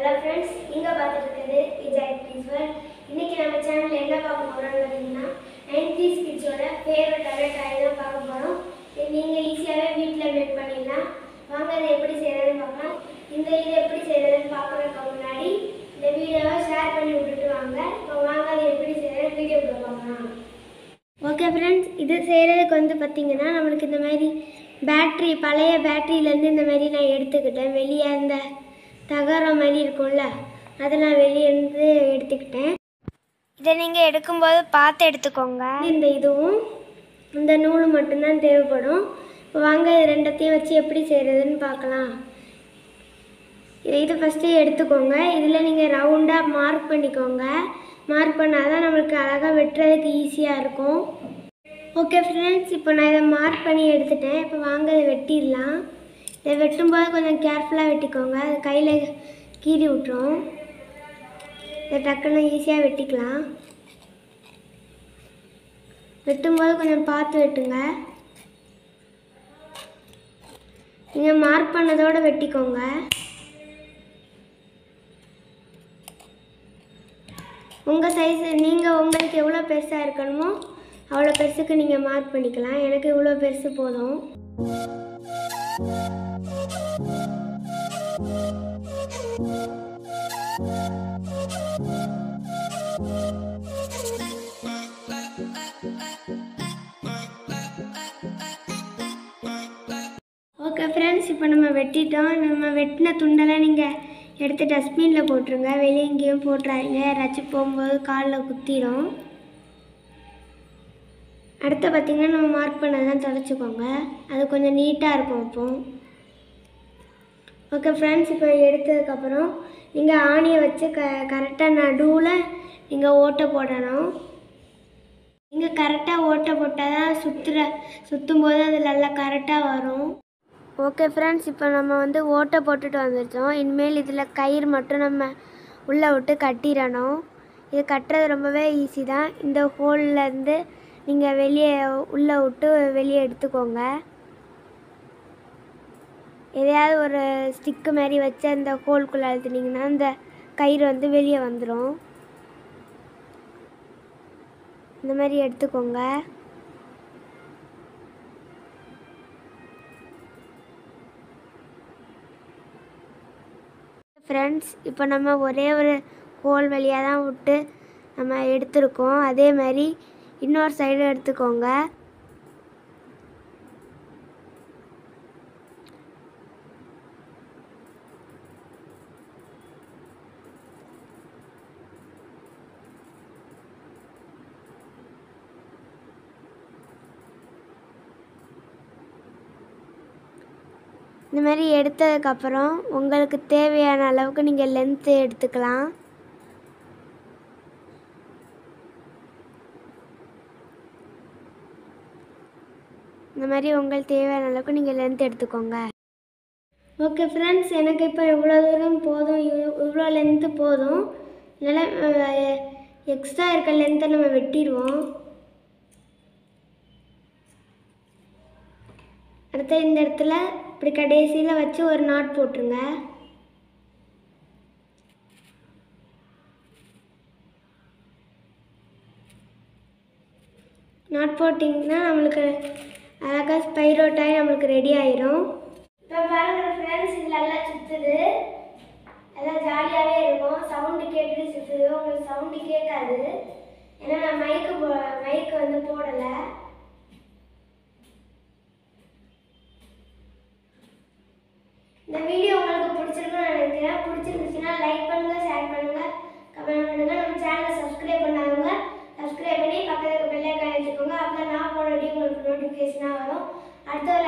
Hello friends, நீங்க பார்த்துட்டு இருக்கிறது விஜய் பிரின்சிபல். இன்னைக்கு நம்ம சேனல்ல என்ன பார்க்க போறோம்னு பார்த்தீங்கன்னா 90s கிட்ஸோட ஃபேவரட் டாய் தான் பார்க்க போறோம். இது நீங்க ஈஸியாவே வீட்ல மேக் பண்ணிடலாம். வாங்க அதை எப்படி செய்யறதுன்னு பார்க்கலாம். இதை எப்படி செய்யறதுன்னு பார்க்கறதுக்கு முன்னாடி இந்த வீடியோவை ஷேர் பண்ணி விட்டுட்டு வாங்க. இப்போ வாங்க அதை எப்படி செய்யறதுன்னு வீடியோக்குள்ள பார்க்கலாம். ஓகே ஃப்ரெண்ட்ஸ், இது செய்கிறதுக்கு வந்து பார்த்திங்கன்னா நம்மளுக்கு இந்த மாதிரி பேட்ரி பழைய பேட்ரியிலேருந்து இந்த மாதிரி நான் எடுத்துக்கிட்டேன். வெளியே அந்த தகரம் மாதிரி இருக்கும்ல, அதை நான் வெளியே இருந்து எடுத்துக்கிட்டேன். இதை நீங்கள் எடுக்கும்போது பார்த்து எடுத்துக்கோங்க. இந்த இதுவும் இந்த நூல் மட்டும்தான் தேவைப்படும். இப்போ வாங்க இது ரெண்டத்தையும் வச்சு எப்படி செய்கிறதுன்னு பார்க்கலாம். இது ஃபஸ்ட்டு எடுத்துக்கோங்க. இதில் நீங்கள் ரவுண்டாக மார்க் பண்ணிக்கோங்க. மார்க் பண்ணால் தான் நம்மளுக்கு அழகாக வெட்டுறதுக்கு ஈஸியாக இருக்கும். ஓகே ஃப்ரெண்ட்ஸ், இப்போ நான் இதை மார்க் பண்ணி எடுத்துட்டேன். இப்போ வாங்க இதை வெட்டிடலாம். இதை வெட்டும்போது கொஞ்சம் கேர்ஃபுல்லாக வெட்டிக்கோங்க, அது கையில் கீறி விட்டுரும். இதை டக்குன்னு ஈஸியாக வெட்டிக்கலாம். வெட்டும்போது கொஞ்சம் பார்த்து வெட்டுங்க. நீங்கள் மார்க் பண்ணதோடு வெட்டிக்கோங்க. உங்கள் சைஸ் உங்களுக்கு எவ்வளோ பெருசாக இருக்கணுமோ அவ்வளோ பெருசுக்கு நீங்கள் மார்க் பண்ணிக்கலாம். எனக்கு இவ்வளோ பெருசு போதும். ஓகே ஃப்ரெண்ட்ஸ், இப்போ நம்ம வெட்டிட்டோம். நம்ம வெட்டின துண்டெல்லாம் நீங்கள் எடுத்து டஸ்ட்பினில் போட்டுருங்க. வெளியே எங்கேயும் போட்டுறாதீங்க, யாராச்சும் போகும்போது காலில் குத்திடும். அடுத்து பார்த்திங்கன்னா நம்ம மார்க் பண்ணதான் துடைச்சிக்கோங்க, அது கொஞ்சம் நீட்டாக இருக்கும். அப்போ ஓகே ஃப்ரெண்ட்ஸ், இப்போ எடுத்ததுக்கப்புறம் நீங்கள் ஆணியை வச்சு கரெக்டாக நடுவில் நீங்கள் ஓட்டை போடணும். நீங்கள் கரெக்டாக ஓட்டை போட்டால் தான் சுற்றும்போது அது நல்லா கரெக்டாக வரும். ஓகே ஃப்ரெண்ட்ஸ், இப்போ நம்ம வந்து ஓட்டை போட்டுட்டு வந்துட்டோம். இனிமேல் இதில் கயிறு மட்டும் நம்ம உள்ளே விட்டு கட்டிடணும். இது கட்டுறது ரொம்பவே ஈஸி தான். இந்த ஹோல்லேருந்து நீங்கள் வெளியே உள்ளே விட்டு வெளியே எடுத்துக்கோங்க. எதையாவது ஒரு ஸ்டிக்கு மாதிரி வச்சு அந்த ஹோல்குள்ளே அழுத்தினீங்கன்னா அந்த கயிறு வந்து வெளியே வந்துடும். இந்த மாதிரி எடுத்துக்கோங்க. ஃப்ரெண்ட்ஸ், இப்போ நம்ம ஒரே ஒரு ஹோல் வழியாக தான் விட்டு நம்ம எடுத்துருக்கோம். அதே மாதிரி இன்னொரு சைடு எடுத்துக்கோங்க. இந்த மாதிரி எடுத்ததுக்கப்புறம் உங்களுக்கு தேவையான அளவுக்கு நீங்கள் லென்த்து எடுத்துக்கலாம். இந்த மாதிரி உங்களுக்கு தேவையான அளவுக்கு நீங்கள் லென்த் எடுத்துக்கோங்க. ஓகே ஃப்ரெண்ட்ஸ், எனக்கு இப்போ இவ்வளோ தூரம் போதும், இவ்வளோ லென்த்து போதும். இதனால் எக்ஸ்ட்ரா இருக்க லென்த்தை நம்ம வெட்டிடுவோம். அடுத்த இந்த இடத்துல இப்படி கடைசியில் வச்சு ஒரு நாட் போட்டுருங்க. நாட் போட்டிங்கன்னா நம்மளுக்கு அழகாக ஸ்பைரோ டாய் நம்மளுக்கு ரெடி ஆயிரும். இப்போ பாருங்க ஃப்ரெண்ட்ஸ், இதில் எல்லாம் சுற்றுது, எல்லாம் ஜாலியாகவே இருக்கும். சவுண்டு கேட்டுட்டு சுற்றுது. உங்களுக்கு சவுண்டு கேட்காது, ஏன்னா நான் மைக்கு வந்து போடலை. இந்த வீடியோ உங்களுக்கு பிடிச்சிருக்குன்னு நினைக்கிறேன். பிடிச்சிருந்துச்சுன்னா லைக் பண்ணுங்கள், ஷேர் பண்ணுங்கள், கமெண்ட் பண்ணுங்கள். நம்ம சேனலை சப்ஸ்கிரைப் பண்ணாதவங்க சப்ஸ்கிரைப் பண்ணி பக்கத்தில் பெல் ஐகான் வச்சுக்கோங்க. அப்போ நான் போடுற வீடியோ உங்களுக்கு நோட்டிஃபிகேஷனாக வரும். அடுத்த